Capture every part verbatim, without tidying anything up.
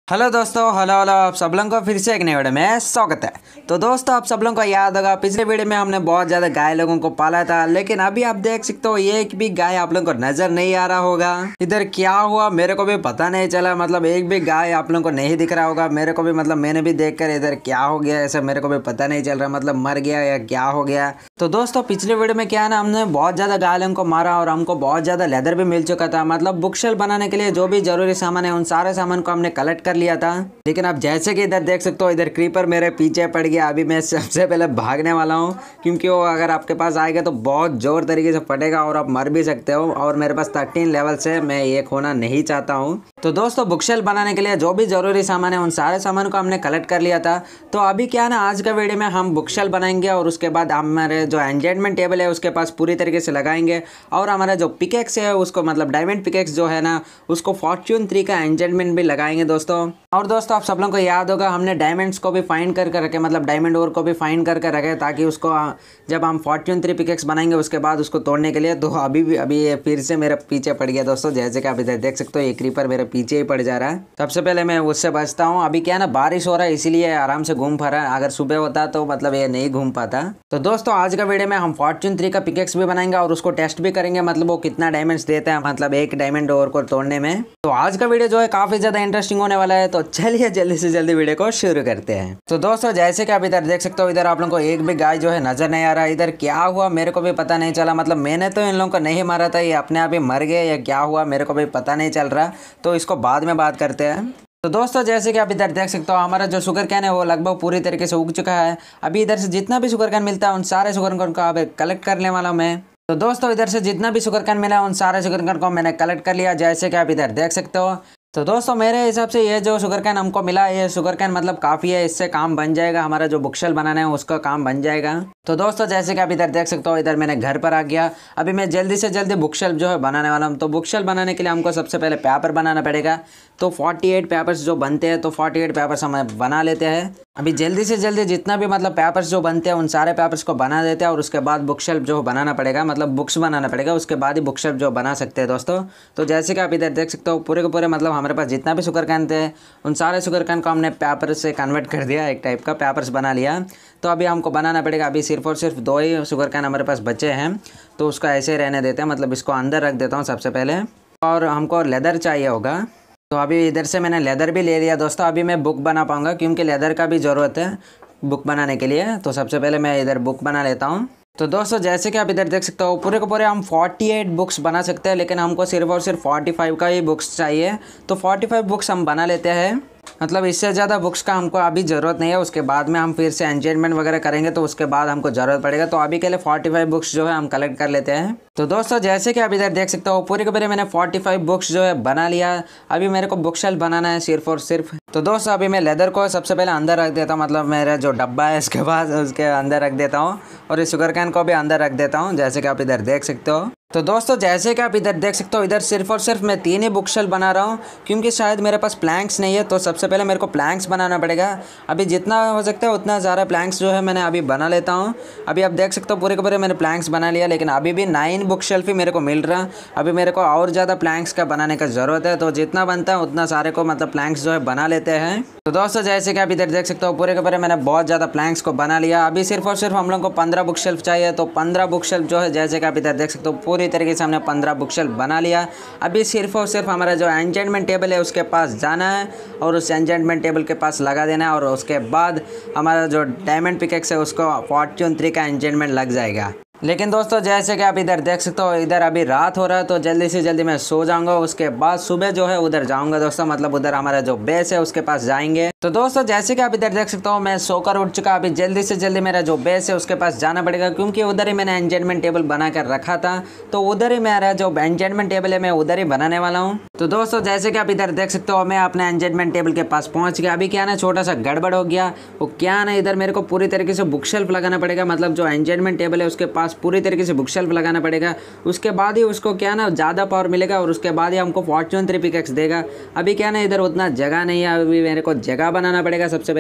Hello दोस्तों, hello hello आप सब लोगों को फिर से एक नई वीडियो में स्वागत है। तो दोस्तों आप सब लोगों को याद होगा पिछले वीडियो में हमने बहुत ज़्यादा गाय लोगों को पाला था, लेकिन अभी आप देख सकते हो एक भी गाय आप लोगों को नजर नहीं आ रहा होगा। इधर क्या हुआ मेरे को भी पता नहीं चला, मतलब एक भी गाय आप लोगों को नहीं दिख रहा होगा मेरे को भी, मतलब मैंने भी देख कर इधर क्या हो गया ऐसा मेरे को भी पता नहीं चल रहा, मतलब मर गया या क्या हो गया। तो दोस्तों पिछले वीडियो में क्या है ना, हमने बहुत ज़्यादा गाय लोगों को मारा और हमको बहुत ज़्यादा लेदर भी मिल चुका था। मतलब बुक शेल्फ बनाने के लिए जो भी जरूरी सामान है उन सारे सामान को हमने कलेक्ट कर लिया था। लेकिन आप जैसे कि इधर देख सकते हो इधर क्रीपर मेरे पीछे पड़ गया। अभी मैं सबसे पहले भागने वाला हूँ क्योंकि वो अगर आपके पास आएगा तो बहुत जोर तरीके से फटेगा और आप मर भी सकते हो। और मेरे पास थर्टीन लेवल से मैं ये खोना नहीं चाहता हूँ। तो दोस्तों बुकशेल्फ बनाने के लिए जो भी जरूरी सामान है उन सारे सामान को हमने कलेक्ट कर लिया था। तो अभी क्या है ना, आज का वीडियो में हम बुकशेल्फ बनाएंगे और उसके बाद हमारे जो एन्चेंटमेंट टेबल है उसके पास पूरी तरीके से लगाएंगे और हमारा जो पिकेक्स है उसको, मतलब डायमंड पिकेक्स जो है ना, उसको फॉर्च्यून थ्री का एन्चेंटमेंट भी लगाएंगे दोस्तों। और दोस्तों आप सब लोगों को याद होगा हमने डायमंड्स को भी फाइंड कर कर रखे, मतलब डायमंड ओर को भी फाइंड कर कर रखे ताकि उसको जब हम फॉर्च्यून थ्री पिकेक्स बनाएंगे उसके बाद उसको तोड़ने के लिए। तो अभी भी अभी ये फिर से मेरे पीछे पड़ गया दोस्तों, जैसे कि आप इधर देख सकते हो ये क्रीपर मेरे पीछे ही पड़ जा रहा है। सबसे पहले मैं उससे बचता हूँ। अभी क्या है ना, बारिश हो रहा है इसीलिए आराम से घूम पा रहा है, अगर सुबह होता तो मतलब ये नहीं घूम पाता। तो दोस्तों आज का वीडियो में हम फॉर्च्यून थ्री का पिकेक्स भी बनाएंगे और उसको टेस्ट भी करेंगे, मतलब वो कितना डायमंड्स देता है, मतलब एक डायमंड ओर को तोड़ने में। तो आज का वीडियो जो है काफी ज्यादा इंटरेस्टिंग होने वाला है। तो चलिए जल्दी से जल्दी वीडियो को शुरू करते हैं। तो दोस्तों जैसे कि आप इधर देख सकते हो इधर आप लोगों को एक भी गाय जो है नजर नहीं आ रहा है। इधर क्या हुआ मेरे को भी पता नहीं चला, मतलब मैंने तो इन लोगों को नहीं मारा था, ये अपने आप ही मर गए या क्या हुआ मेरे को भी पता नहीं चल रहा। तो इसको बाद में बात करते हैं। तो दोस्तों जैसे कि आप इधर देख सकते हो हमारा जो शुगर कैन है वो लगभग पूरी तरीके से उग चुका है। अभी इधर से जितना भी शुगर कैन मिलता है उन सारे शुगर कैन को अब कलेक्ट करने वाला हूँ मैं। तो दोस्तों इधर से जितना भी शुगर कैन मिला उन सारे शुगर कैन को मैंने कलेक्ट कर लिया, जैसे कि आप इधर देख सकते हो। तो दोस्तों मेरे हिसाब से ये जो शुगर कैन हमको मिला, ये शुगर कैन मतलब काफ़ी है, इससे काम बन जाएगा, हमारा जो बुकशेल्फ बनाना है उसका काम बन जाएगा। तो दोस्तों जैसे कि आप इधर देख सकते हो इधर मैंने घर पर आ गया। अभी मैं जल्दी से जल्दी बुकशेल्फ जो है बनाने वाला हूँ। तो बुकशेल्फ बनाने के लिए हमको सबसे पहले पेपर बनाना पड़ेगा। तो अड़तालीस पेपर्स जो बनते हैं तो अड़तालीस पेपर्स हम बना लेते हैं। अभी जल्दी से जल्दी जितना भी मतलब पेपर्स जो बनते हैं उन सारे पेपर्स को बना देते हैं और उसके बाद बुकशेल्फ जो बनाना पड़ेगा, मतलब बुक्स बनाना पड़ेगा, उसके बाद ही बुकशेल्फ जो बना सकते हैं दोस्तों। तो जैसे कि आप इधर देख सकते हो पूरे के पूरे मतलब हमारे पास जितना भी शुगर कैन थे उन सारे शुगर कैन को हमने पेपर से कन्वर्ट कर दिया, एक टाइप का पेपर्स बना लिया। तो अभी हमको बनाना पड़ेगा। अभी सिर्फ और सिर्फ दो ही शुगर कैन हमारे पास बचे हैं, तो उसको ऐसे ही रहने देते हैं, मतलब इसको अंदर रख देता हूँ सबसे पहले। और हमको लेदर चाहिए होगा, तो अभी इधर से मैंने लेदर भी ले लिया दोस्तों। अभी मैं बुक बना पाऊँगा क्योंकि लेदर का भी ज़रूरत है बुक बनाने के लिए। तो सबसे पहले मैं इधर बुक बना लेता हूँ। तो दोस्तों जैसे कि आप इधर देख सकते हो पूरे के पूरे हम अड़तालीस बुक्स बना सकते हैं, लेकिन हमको सिर्फ और सिर्फ पैंतालीस का ही बुक्स चाहिए। तो पैंतालीस बुक्स हम बना लेते हैं, मतलब इससे ज़्यादा बुक्स का हमको अभी ज़रूरत नहीं है। उसके बाद में हम फिर से एन्चेंटमेंट वगैरह करेंगे तो उसके बाद हमको ज़रूरत पड़ेगा। तो अभी के लिए पैंतालीस बुक्स जो है हम कलेक्ट कर लेते हैं। तो दोस्तों जैसे कि आप इधर देख सकते हो पूरे के पूरे मैंने पैंतालीस बुक्स जो है बना लिया। अभी मेरे को बुकशेल्फ बनाना है सिर्फ और सिर्फ। तो दोस्तों अभी मैं लेदर को सबसे पहले अंदर रख देता हूँ, मतलब मेरा जो डब्बा है इसके बाद उसके अंदर रख देता हूँ और इस शुगर कैन को भी अंदर रख देता हूँ, जैसे कि आप इधर देख सकते हो। तो दोस्तों जैसे कि आप इधर देख सकते हो इधर सिर्फ और सिर्फ मैं तीन ही बुकशेल्फ बना रहा हूँ क्योंकि शायद मेरे पास प्लैंक्स नहीं है। तो सबसे पहले मेरे को प्लैंक्स बनाना पड़ेगा। अभी जितना हो सकता है उतना ज़्यादा प्लैंक्स जो है मैंने अभी बना लेता हूँ। अभी आप देख सकते हो पूरे के पूरे मैंने प्लैंक्स बना लिया, लेकिन अभी भी नाइन बुकशेल्फ ही मेरे को मिल रहा। अभी मेरे को और ज़्यादा प्लैंक्स का बनाने का ज़रूरत है। तो जितना बनता है उतना सारे को मतलब प्लैंक्स जो है बना लेते हैं। तो दोस्तों जैसे कि आप इधर देख सकते हो पूरे के पूरे मैंने बहुत ज़्यादा प्लैंक्स को बना लिया। अभी सिर्फ और सिर्फ हम लोग को पंद्रह बुकशेल्फ चाहिए। तो पंद्रह बुकशेल्फ जो है जैसे कि आप इधर देख सकते हो पूरी तरीके से हमने पंद्रह बुकशेल्फ बना लिया। अभी सिर्फ और सिर्फ हमारा जो एन्चेंटमेंट टेबल है उसके पास जाना है और उस एन्चेंटमेंट टेबल के पास लगा देना है और उसके बाद हमारा जो डायमंड पिकेक्स है उसको फॉर्च्यून थ्री का एन्चेंटमेंट लग जाएगा। लेकिन दोस्तों जैसे कि आप इधर देख सकते हो इधर अभी रात हो रहा है, तो जल्दी से जल्दी मैं सो जाऊंगा। उसके बाद सुबह जो है उधर जाऊंगा दोस्तों, मतलब उधर हमारा जो बेस है उसके पास जाएंगे। तो दोस्तों जैसे कि आप इधर देख सकते हो मैं सोकर उठ चुका। अभी जल्दी से जल्दी मेरा जो बेस है उसके पास जाना पड़ेगा क्योंकि उधर ही मैंने एन्चेंटमेंट टेबल बना कर रखा था। तो उधर ही मेरा जो एन्चेंटमेंट टेबल है मैं उधर ही बनाने वाला हूँ। तो दोस्तों जैसे कि आप इधर देख सकते हो मैं अपने एन्चेंटमेंट टेबल के पास पहुँच गया। अभी क्या ना छोटा सा गड़बड़ हो गया, वो क्या ना इधर मेरे को पूरी तरीके से बुकशेल्फ लगाना पड़ेगा, मतलब जो एन्चेंटमेंट टेबल है उसके पास पूरी तरीके से बुकशेल्फ लगाना पड़ेगा। उसके बाद ही उसको क्या ना ज़्यादा पावर मिलेगा और उसके बाद ही हमको फॉर्च्यून थ्री पिकेक्स देगा। अभी क्या ना इधर उतना जगह नहीं है, अभी मेरे को जगह बनाना पड़ेगा सबसे पहले।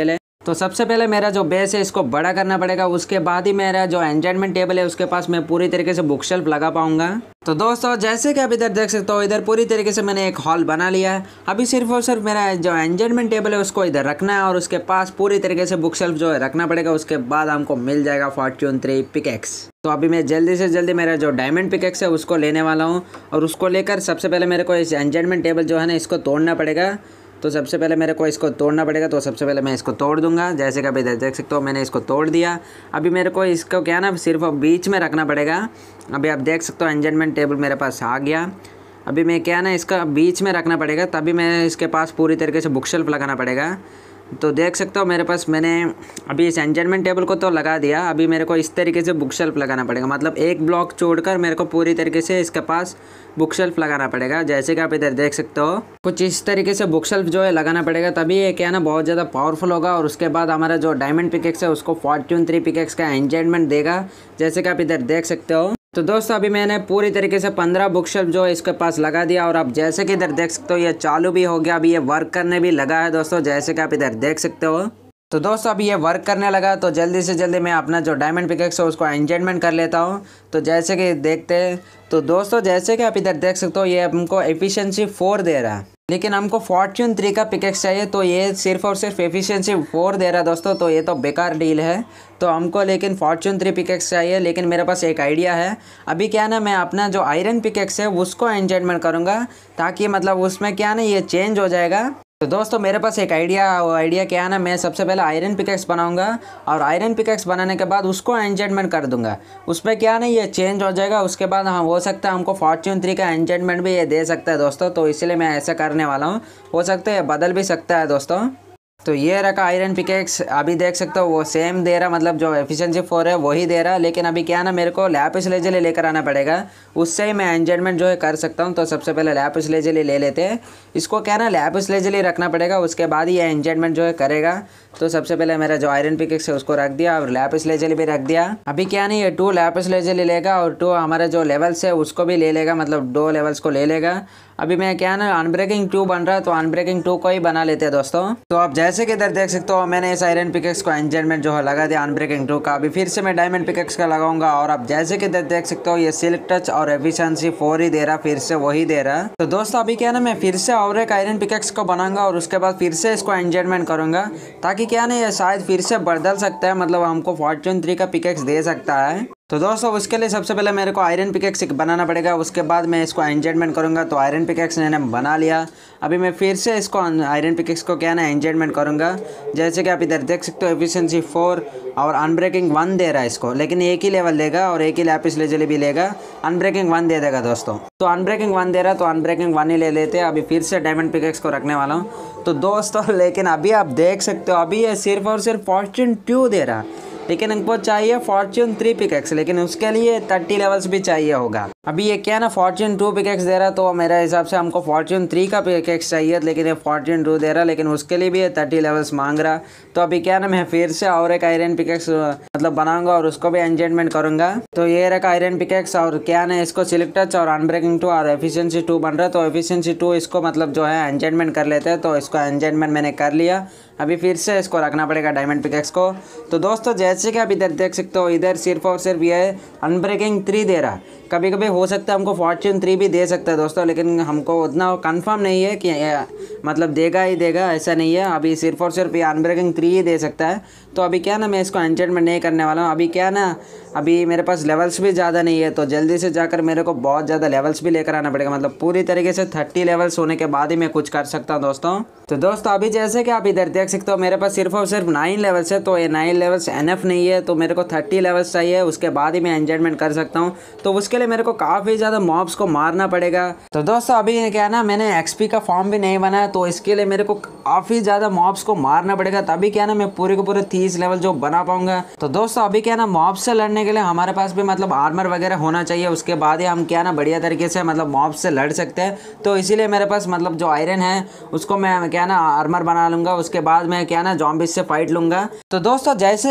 तो सबसे पहले मेरा जो बेस है इसको बड़ा करना पड़ेगा, उसके बाद ही मेरा जो एन्चेंटमेंट टेबल है उसके पास मैं पूरी तरीके से बुक शेल्फ लगा पाऊंगा। तो दोस्तों जैसे कि आप इधर देख सकते हो, इधर पूरी तरीके से मैंने एक हॉल बना लिया है। अभी सिर्फ और सिर्फ मेरा जो एन्चेंटमेंट टेबल है उसको इधर रखना है और उसके पास पूरी तरीके से बुक शेल्फ जो है रखना पड़ेगा। उसके बाद हमको मिल जाएगा फॉर्च्यून थ्री पिकैक्स। तो अभी मैं जल्दी से जल्दी मेरा जो डायमंड पिकैक्स है उसको लेने वाला हूँ और उसको लेकर सबसे पहले मेरे को इस एन्चेंटमेंट टेबल जो है ना इसको तोड़ना पड़ेगा। तो सबसे पहले मेरे को इसको तोड़ना पड़ेगा, तो सबसे पहले मैं इसको तोड़ दूंगा। जैसे कि आप इधर देख सकते हो मैंने इसको तोड़ दिया। अभी मेरे को इसको क्या ना सिर्फ बीच में रखना पड़ेगा। अभी आप देख सकते हो एन्चेंटमेंट टेबल मेरे पास आ गया। अभी मैं क्या ना इसका बीच में रखना पड़ेगा, तभी मैं इसके पास पूरी तरीके से बुक शेल्फ लगाना पड़ेगा। तो देख सकते हो मेरे पास मैंने अभी इस एन्चेंटमेंट टेबल को तो लगा दिया। अभी मेरे को इस तरीके से बुक शेल्फ लगाना पड़ेगा, मतलब एक ब्लॉक छोड़कर मेरे को पूरी तरीके से इसके पास बुक शेल्फ लगाना पड़ेगा। जैसे कि आप इधर देख सकते हो कुछ इस तरीके से बुक शेल्फ जो है लगाना पड़ेगा, तभी ये क्या ना बहुत ज़्यादा पावरफुल होगा। और उसके बाद हमारा जो डायमंड पिकैक्स है उसको फॉर्च्यून थ्री पिकैक्स का एन्चेंटमेंट देगा, जैसे कि आप इधर देख सकते हो। तो दोस्तों अभी मैंने पूरी तरीके से पंद्रह बुक शेल्फ जो है इसके पास लगा दिया और आप जैसे कि इधर देख सकते हो ये चालू भी हो गया। अभी ये वर्क करने भी लगा है दोस्तों, जैसे कि आप इधर देख सकते हो। तो दोस्तों अभी ये वर्क करने लगा, तो जल्दी से जल्दी मैं अपना जो डायमंड पिकैक्स है उसको एन्चेंटमेंट कर लेता हूँ। तो जैसे कि देखते हैं, तो दोस्तों जैसे कि आप इधर देख सकते हो ये हमको एफिशिएंसी फोर दे रहा है, लेकिन हमको फॉर्च्यून थ्री का पिकैक्स चाहिए। तो ये सिर्फ और सिर्फ एफिशिएंसी फोर दे रहा है दोस्तों, तो ये तो बेकार डील है। तो हमको लेकिन फॉर्च्यून थ्री पिकैक्स चाहिए। लेकिन मेरे पास एक आइडिया है। अभी क्या ना मैं अपना जो आयरन पिकैक्स है उसको एन्चेंटमेंट करूँगा, ताकि मतलब उसमें क्या ना ये चेंज हो जाएगा। तो दोस्तों मेरे पास एक आइडिया वो आइडिया क्या है ना, मैं सबसे पहले आयरन पिकैक्स बनाऊंगा और आयरन पिकैक्स बनाने के बाद उसको एन्चेंटमेंट कर दूंगा। उसमें क्या ना ये चेंज हो जाएगा। उसके बाद हाँ हो सकता है हमको फॉर्च्यून थ्री का एन्चेंटमेंट भी ये दे सकता है दोस्तों। तो इसलिए मैं ऐसा करने वाला हूँ, हो सकता है बदल भी सकता है दोस्तों। तो ये रखा आयरन पिकैक्स, अभी देख सकते हो वो सेम दे रहा, मतलब जो एफिशिएंसी फोर है वही दे रहा। लेकिन अभी क्या ना मेरे को लैपिस लेजली लेकर आना पड़ेगा, उससे ही मैं एन्चेंटमेंट जो है कर सकता हूँ। तो सबसे पहले लैपिस लेजली ले लेते हैं। इसको क्या ना लैपिस लेजली रखना पड़ेगा, उसके बाद ही ये एन्चेंटमेंट जो है करेगा। तो सबसे पहले मेरा जो आयरन पिकैक्स है उसको रख दिया और लैपिस लेजली भी रख दिया। अभी क्या नहीं ये टू लैपिस लेजली लेगा और टू हमारे जो लेवल्स है उसको भी ले लेगा, मतलब दो लेवल्स को ले लेगा। अभी मैं क्या ना अनब्रेकिंग टू बन रहा है, तो अनब्रेकिंग टू को ही बना लेते हैं दोस्तों। तो आप जैसे कि इधर देख सकते हो मैंने इस आयरन पिकैक्स को एन्चेंटमेंट जो है लगा दिया अनब्रेकिंग टू का। अभी फिर से मैं डायमंड पिकैक्स का लगाऊंगा और आप जैसे कि इधर देख सकते हो ये सिल्क टच और एफिशिएंसी फोर ही दे रहा, फिर से वही दे रहा। तो दोस्तों अभी क्या ना मैं फिर से और एक आयरन पिकैक्स को बनाऊंगा और उसके बाद फिर से इसको एन्चेंटमेंट करूंगा, ताकि क्या ना ये शायद फिर से बदल सकता है, मतलब हमको फॉर्च्यून थ्री का पिकैक्स दे सकता है। तो दोस्तों उसके लिए सबसे पहले मेरे को आयरन पिकैक्स बनाना पड़ेगा, उसके बाद मैं इसको एन्चेंटमेंट करूंगा। तो आयरन पिकैक्स मैंने बना लिया। अभी मैं फिर से इसको आयरन पिकैक्स को क्या ना एन्चेंटमेंट करूंगा। जैसे कि आप इधर देख सकते हो एफिशिएंसी फोर और अनब्रेकिंग वन दे रहा है इसको, लेकिन एक ही लेवल देगा और एक ही लैपिस लेजली भी लेगा, अनब्रेकिंग वन दे देगा दोस्तों। तो अनब्रेकिंग वन दे रहा है तो अनब्रेकिंग वन ही ले लेते हैं। अभी फिर से डायमंड पिकैक्स को रखने वाला हूँ। तो दोस्तों लेकिन अभी आप देख सकते हो अभी ये सिर्फ और सिर्फ फॉर्च्यून टू दे रहा, लेकिन हमको चाहिए फॉर्च्यून थ्री पिकैक्स, लेकिन उसके लिए थर्टी लेवल्स भी चाहिए होगा। अभी ये क्या ना फॉर्च्यून टू पिकैक्स दे रहा, तो मेरे हिसाब से हमको फॉर्च्यून थ्री का पिकैक्स चाहिए, लेकिन ये फॉर्च्यून टू दे रहा, लेकिन उसके लिए भी ये थर्टी लेवल्स मांग रहा। तो अभी क्या ना मैं फिर से और एक आयरन पिकैक्स मतलब बनाऊंगा और उसको भी एन्चेंटमेंट करूंगा। तो ये रखा आयरन पिकैक्स और क्या ना इसको सिल्क टच और अनब्रेकिंग टू और एफिशिएंसी टू बन रहा। तो एफिशिएंसी टू इसको मतलब जो है एन्चेंटमेंट कर लेते हैं। तो इसको एन्चेंटमेंट मैंने कर लिया। अभी फिर से इसको रखना पड़ेगा डायमंड पिकैक्स को। तो दोस्तों जैसे कि आप इधर देख सकते हो इधर सिर्फ और सिर्फ ये अनब्रेकिंग थ्री दे रहा। कभी कभी हो सकता है हमको फॉर्च्यून थ्री भी दे सकता है दोस्तों, लेकिन हमको उतना कंफर्म नहीं है कि मतलब देगा ही देगा, ऐसा नहीं है। अभी सिर्फ और सिर्फ ये अनब्रेकिंग थ्री ही दे सकता है। तो अभी क्या ना मैं इसको एन्चेंटमेंट नहीं करने वाला हूँ। अभी क्या ना अभी मेरे पास लेवल्स भी ज़्यादा नहीं है, तो जल्दी से जाकर मेरे को बहुत ज़्यादा लेवल्स भी लेकर आना पड़ेगा, मतलब पूरी तरीके से थर्टी लेवल्स होने के बाद ही मैं कुछ कर सकता हूँ दोस्तों। तो दोस्तों अभी जैसे कि आप इधर देख सकते हो मेरे पास सिर्फ और सिर्फ नाइन लेवल्स है। तो ये नाइन लेवल्स एनफ नहीं है, तो मेरे को थर्टी लेवल्स चाहिए, उसके बाद ही मैं एन्चेंटमेंट कर सकता हूँ। तो उसके लिए मेरे को काफ़ी ज़्यादा मॉब्स को मारना पड़ेगा। तो दोस्तों अभी क्या ना मैंने एक्सपी का फॉर्म भी नहीं बनाया, तो इसके लिए मेरे को काफ़ी ज़्यादा मॉब्स को मारना पड़ेगा, तभी क्या ना मैं पूरे को पूरे तीस लेवल जो बना पाऊंगा। तो दोस्तों अभी क्या ना मॉब्स से लड़ने के लिए हमारे पास भी मतलब आर्मर वगैरह होना चाहिए, उसके बाद ही हम क्या ना बढ़िया तरीके से मतलब मॉब्स से लड़ सकते हैं। तो इसीलिए मेरे पास मतलब जो आयरन है उसको मैं क्या ना आर्मर बना लूंगा, उसके बाद मैं क्या ना ज़ॉम्बीज से फाइट लूंगा। तो दोस्तों जैसे कि आप इधर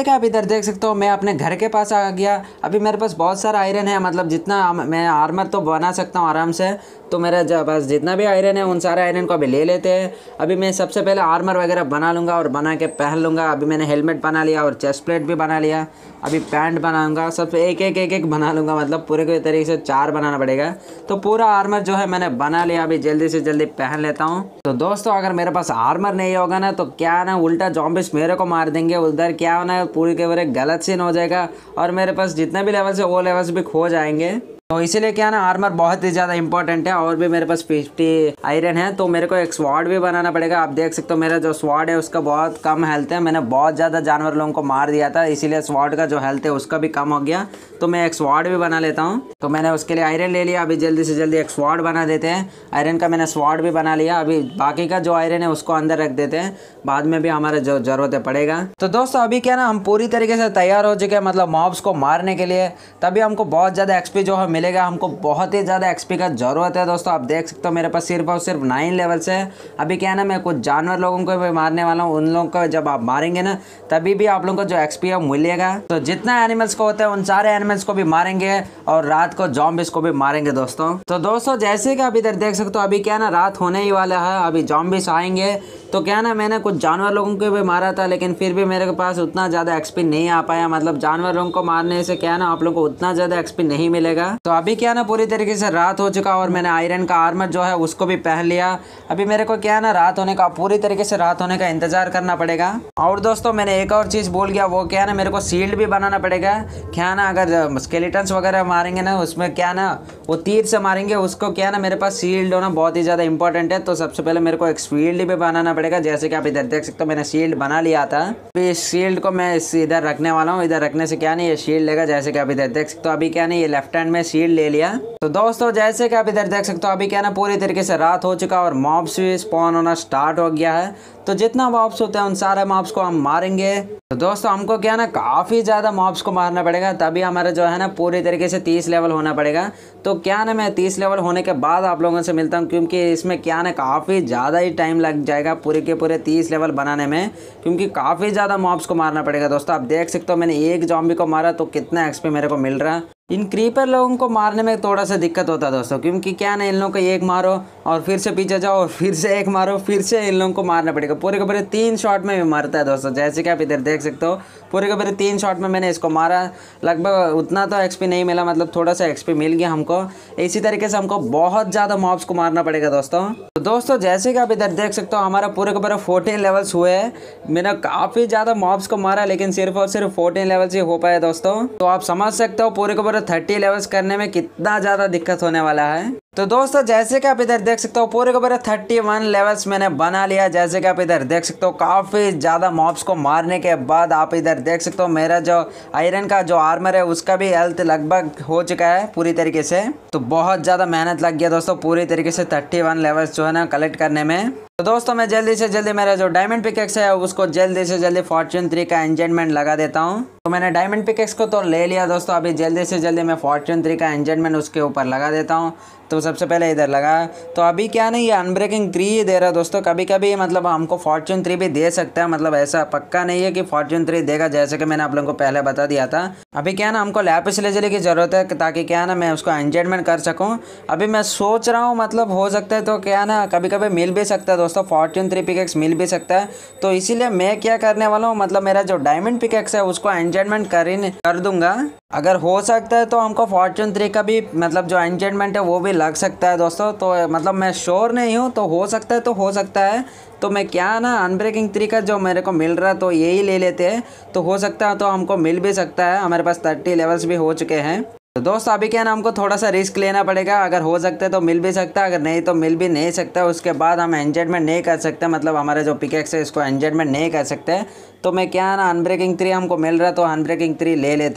देख सकते हो मैं अपने घर के पास आ गया। अभी मेरे पास बहुत सारा आयरन है, मतलब जितना मैं आर्मर तो बना सकता हूँ आराम से। तो मेरा जब बस जितना भी आयरन है उन सारे आयरन को अभी ले लेते हैं। अभी मैं सबसे पहले आर्मर वगैरह बना लूँगा और बना के पहन लूँगा। अभी मैंने हेलमेट बना लिया और चेस्ट प्लेट भी बना लिया। अभी पैंट बनाऊँगा, सबसे एक एक एक एक बना लूँगा, मतलब पूरे के तरीके से चार बनाना पड़ेगा। तो पूरा आर्मर जो है मैंने बना लिया, अभी जल्दी से जल्दी पहन लेता हूँ। तो दोस्तों अगर मेरे पास आर्मर नहीं होगा ना तो क्या ना उल्टा ज़ॉम्बीज़ मेरे को मार देंगे, उधर क्या होना पूरी के पूरे गलत सीन हो जाएगा और मेरे पास जितने भी लेवल्स है वो लेवल्स भी खो जाएंगे। तो इसीलिए क्या ना आर्मर बहुत ही ज़्यादा इंपॉर्टेंट है। और भी मेरे पास फिफ्टी आयरन है तो मेरे को एक स्वॉर्ड भी बनाना पड़ेगा। आप देख सकते हो मेरा जो स्वॉर्ड है उसका बहुत कम हेल्थ है, मैंने बहुत ज़्यादा जानवर लोगों को मार दिया था, इसीलिए स्वॉर्ड का जो हेल्थ है उसका भी कम हो गया। तो मैं एक स्वॉर्ड भी बना लेता हूँ। तो मैंने उसके लिए आयरन ले लिया, अभी जल्दी से जल्दी एक स्वॉर्ड बना देते हैं। आयरन का मैंने स्वॉर्ड भी बना लिया, अभी बाकी का जो आयरन है उसको अंदर रख देते हैं, बाद में भी हमारा जो जरूरत है पड़ेगा। तो दोस्तों अभी क्या ना हम पूरी तरीके से तैयार हो चुके हैं, मतलब मॉब्स को मारने के लिए। तभी हमको बहुत ज़्यादा एक्सपी जो है मिलेगा, हमको बहुत ही ज़्यादा एक्सपी का ज़रूरत है। दोस्तों आप देख सकते हो मेरे पास सिर्फ और सिर्फ नाइन लेवल्स है। अभी क्या है ना मैं कुछ जानवर लोगों को भी मारने वाला हूँ, उन लोगों को जब आप मारेंगे ना तभी भी आप लोगों को जो एक्सपी है मिलेगा। तो जितना एनिमल्स को होता है उन सारे एनिमल्स को भी मारेंगे और रात को ज़ॉम्बीज़ को भी मारेंगे दोस्तों। तो दोस्तों जैसे कि आप इधर देख सकते हो अभी क्या ना रात होने ही वाला है, अभी ज़ॉम्बीज़ आएंगे। तो क्या ना मैंने कुछ जानवर लोगों को भी मारा था, लेकिन फिर भी मेरे पास उतना ज़्यादा एक्सपी नहीं आ पाया, मतलब जानवर लोगों को मारने से क्या ना आप लोगों को उतना ज़्यादा एक्सपी नहीं मिलेगा। तो अभी क्या ना पूरी तरीके से रात हो चुका और मैंने आयरन का आर्मर जो है उसको भी पहन लिया। अभी मेरे को क्या ना रात होने का पूरी तरीके से रात होने का इंतजार करना पड़ेगा। और दोस्तों मैंने एक और चीज़ बोल गया, वो क्या ना मेरे को शील्ड भी बनाना पड़ेगा। क्या ना अगर स्केलेटन्स वगैरह मारेंगे ना उसमें क्या ना वो तीर से मारेंगे, उसको क्या ना मेरे पास शील्ड होना बहुत ही ज़्यादा इंपॉर्टेंट है। तो सबसे पहले मेरे को एक शील्ड भी बनाना पड़ेगा, जैसे कि आप इधर देख सकते हो मैंने शील्ड बना लिया था। तो इस शील्ड को मैं इधर रखने वाला हूँ, इधर रखने से क्या नहीं ये शील्ड लेगा, जैसे कि आप इधर देख सकते हो। अभी क्या नहीं ये लेफ्ट हैंड में शील्ड ले लिया। तो दोस्तों जैसे कि आप इधर देख सकते हो अभी क्या ना पूरी तरीके से रात हो चुका और मॉब्स भी स्पॉन होना स्टार्ट हो गया है। तो जितना मॉब्स होते हैं उन सारे मॉब्स को हम मारेंगे। तो दोस्तों हमको क्या ना काफ़ी ज़्यादा मॉब्स को मारना पड़ेगा, तभी हमारा जो है ना पूरी तरीके से तीस लेवल होना पड़ेगा। तो क्या ना मैं तीस लेवल होने के बाद आप लोगों से मिलता हूँ, क्योंकि इसमें क्या ना काफ़ी ज़्यादा ही टाइम लग जाएगा पूरे के पूरे तीस लेवल बनाने में, क्योंकि काफ़ी ज़्यादा मॉब्स को मारना पड़ेगा। दोस्तों आप देख सकते हो मैंने एक ज़ॉम्बी को मारा तो कितना एक्सपी मेरे को मिल रहा। इन क्रीपर लोगों को मारने में थोड़ा सा दिक्कत होता है दोस्तों, क्योंकि क्या ना इन लोगों को एक मारो और फिर से पीछे जाओ और फिर से एक मारो, फिर से इन लोगों को मारना पड़ेगा। पूरे के पूरे तीन शॉट में भी मारता है दोस्तों, जैसे कि आप इधर देख सकते हो पूरे के पूरे तीन शॉट में मैंने इसको मारा। लगभग उतना तो एक्सपी नहीं मिला, मतलब थोड़ा सा एक्सपी मिल गया हमको। इसी तरीके से हमको बहुत ज़्यादा मॉब्स को मारना पड़ेगा दोस्तों। तो दोस्तों जैसे कि आप इधर देख सकते हो हमारा पूरे के पूरे फोर्टीन लेवल्स हुए हैं। मैंने काफ़ी ज़्यादा मॉब्स को मारा, लेकिन सिर्फ और सिर्फ फोर्टीन लेवल्स ही हो पाए दोस्तों। तो आप समझ सकते हो पूरे के पूरे थर्टी लेवल्स करने में कितना ज़्यादा दिक्कत होने वाला है। तो दोस्तों जैसे कि आप इधर देख सकते हो पूरे के पूरे थर्टी वन लेवल्स मैंने बना लिया। जैसे कि आप इधर देख सकते हो काफ़ी ज़्यादा मॉब्स को मारने के बाद आप इधर देख सकते हो मेरा जो आयरन का जो आर्मर है उसका भी हेल्थ लगभग हो चुका है पूरी तरीके से। तो बहुत ज़्यादा मेहनत लग गया दोस्तों पूरी तरीके से थर्टी वन लेवल्स जो है ना कलेक्ट करने में। तो दोस्तों मैं जल्दी से जल्दी मेरा जो डायमंड पिकेक्स है उसको जल्दी से जल्दी फॉर्च्यून थ्री का एन्चेंटमेंट लगा देता हूँ। तो मैंने डायमंड पिकेक्स को तो ले लिया दोस्तों, अभी जल्दी से जल्दी मैं फॉर्च्यून थ्री का एन्चेंटमेंट उसके ऊपर लगा देता हूँ। तो सबसे पहले इधर लगा। तो अभी क्या नहीं ये अनब्रेकिंग थ्री ही दे रहा दोस्तों, कभी कभी मतलब हमको फॉर्च्यून थ्री भी दे सकता है, मतलब ऐसा पक्का नहीं है कि फॉर्च्यून थ्री देगा, जैसे कि मैंने आप लोगों को पहले बता दिया था। अभी क्या ना हमको लैपिस लेज़री की ज़रूरत है ताकि क्या ना मैं उसको एन्चेंटमेंट कर सकूँ। अभी मैं सोच रहा हूँ मतलब हो सकता है तो क्या ना कभी कभी मिल भी सकता है दोस्तों, फॉर्च्यून थ्री पिकेक्स मिल भी सकता है। तो इसीलिए मैं क्या करने वाला हूँ, मतलब मेरा जो डायमंड पिकेक्स है उसको एन्चेंटमेंट कर कर दूंगा। अगर हो सकता है तो हमको फॉर्च्यून थ्री का भी मतलब जो एन्चेंटमेंट है वो भी लग सकता है दोस्तों। तो मतलब मैं श्योर नहीं हूँ, तो हो सकता है तो हो सकता है। तो मैं क्या ना अनब्रेकिंग थ्री का जो मेरे को मिल रहा है तो यही ले लेते हैं, तो हो सकता है तो हमको मिल भी सकता है। हमारे पास थर्टी लेवल्स भी हो चुके हैं। तो दोस्त अभी क्या ना हमको थोड़ा सा रिस्क लेना पड़ेगा, अगर हो सकता है तो मिल भी सकता है, अगर नहीं तो मिल भी नहीं सकता। उसके बाद हम एन्चेंटमेंट नहीं कर सकते, मतलब हमारे जो पिकेक्स है इसको एन्चेंटमेंट नहीं कर सकते। तो मैं क्या ना अनब्रेकिंग थ्री हमको मिल रहा है तो अनब्रेकिंग थ्री ले लेते हैं।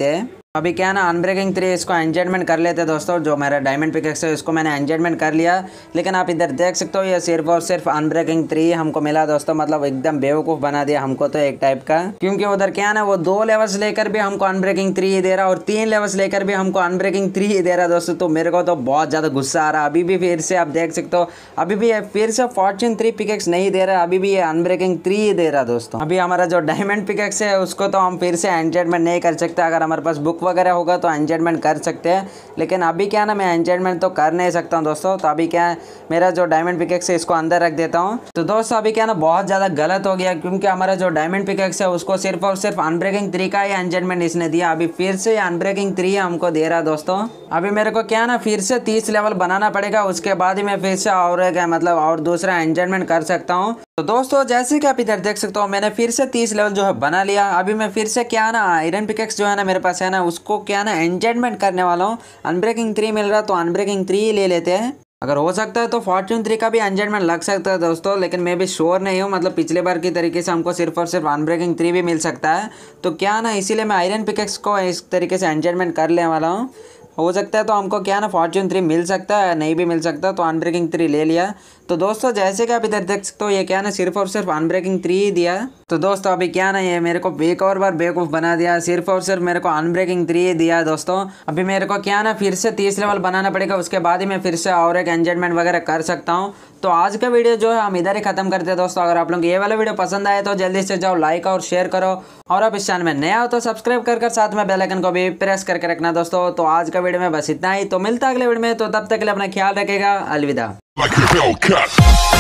अभी क्या है ना अनब्रेकिंग थ्री इसको एंचेंटमेंट कर लेते हैं दोस्तों। जो मेरा डायमंड पिकेक्स है इसको मैंने एंचेंटमेंट कर लिया, लेकिन आप इधर देख सकते हो ये सिर्फ और सिर्फ अनब्रेकिंग थ्री हमको मिला दोस्तों। मतलब एकदम बेवकूफ़ बना दिया हमको तो एक टाइप का, क्योंकि उधर क्या है ना वो दो लेवल्स लेकर भी हमको अनब्रेकिंग थ्री ही दे रहा और तीन लेवल्स लेकर भी हमको अनब्रेकिंग थ्री ही दे रहा दोस्तों। तो मेरे को तो बहुत ज़्यादा गुस्सा आ रहा। अभी भी फिर से आप देख सकते हो अभी भी फिर से फॉर्च्यून थ्री पिकेक्स नहीं दे रहा, अभी भी ये अनब्रेकिंग थ्री ही दे रहा दोस्तों। अभी हमारा जो डायमंड पिकेक्स है उसको तो हम फिर से एंचेंटमेंट नहीं कर सकते। अगर हमारे पास बुक वगैरह होगा तो एंचेंटमेंट कर सकते हैं, लेकिन अभी क्या ना मैं एंचेंटमेंट तो कर नहीं सकता हूँ दोस्तों। तो अभी क्या है मेरा जो डायमंड पिकेक्स है इसको अंदर रख देता हूँ। तो दोस्तों अभी क्या ना बहुत ज़्यादा गलत हो गया, क्योंकि हमारा जो डायमंड पिकेक्स है उसको सिर्फ और सिर्फ अनब्रेकिंग थ्री का ही एंचेंटमेंट इसने दिया। अभी फिर से अनब्रेकिंग थ्री हमको दे रहा दोस्तों। अभी मेरे को क्या ना फिर से तीस लेवल बनाना पड़ेगा, उसके बाद ही मैं फिर से और एक मतलब और दूसरा एंचेंटमेंट कर सकता हूँ। तो दोस्तों जैसे कि आप इधर देख सकते हो मैंने फिर से तीस लेवल जो है बना लिया। अभी मैं फिर से क्या ना आयरन पिकेक्स जो है ना मेरे पास है ना उसको क्या ना एंचेंटमेंट करने वाला हूँ। अनब्रेकिंग थ्री मिल रहा तो अनब्रेकिंग थ्री ही ले लेते हैं। अगर हो सकता है तो फॉर्च्यून थ्री का भी एंचेंटमेंट लग सकता है दोस्तों, लेकिन मैं भी श्योर नहीं हूँ। मतलब पिछले बार की तरीके से हमको सिर्फ और सिर्फ अनब्रेकिंग थ्री भी मिल सकता है। तो क्या ना इसीलिए मैं आयरन पिकेक्स को इस तरीके से एंचेंटमेंट कर लेने वाला हूँ। हो सकता है तो हमको क्या ना फॉर्च्यून थ्री मिल सकता है, नहीं भी मिल सकता। तो अनब्रेकिंग थ्री ले लिया। तो दोस्तों जैसे कि आप इधर देख सकते हो ये क्या ना सिर्फ और सिर्फ अनब्रेकिंग थ्री ही दिया। तो दोस्तों अभी क्या ना ये मेरे को एक और बार बेवकूफ़ बना दिया, सिर्फ और सिर्फ मेरे को अनब्रेकिंग थ्री ही दिया दोस्तों। अभी मेरे को क्या ना फिर से तीस लेवल बनाना पड़ेगा, उसके बाद ही मैं फिर से और एक एंचेंटमेंट वगैरह कर सकता हूँ। तो आज का वीडियो जो है हम इधर ही खत्म करते हैं दोस्तों। अगर आप लोग ये वाला वीडियो पसंद आए तो जल्दी से जाओ लाइक और शेयर करो, और आप इस चैनल में नया हो तो सब्सक्राइब कर कर साथ में बेल आइकन को भी प्रेस करके रखना दोस्तों। तो आज का वीडियो में बस इतना ही, तो मिलता है अगले वीडियो में। तो तब तक के लिए अपना ख्याल रखेगा। अलविदा।